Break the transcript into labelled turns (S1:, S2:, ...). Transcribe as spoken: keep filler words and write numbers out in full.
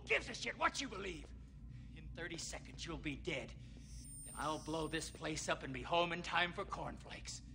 S1: gives a shit what you believe? In thirty seconds, you'll be dead. Then I'll blow this place up and be home in time for Corn Flakes.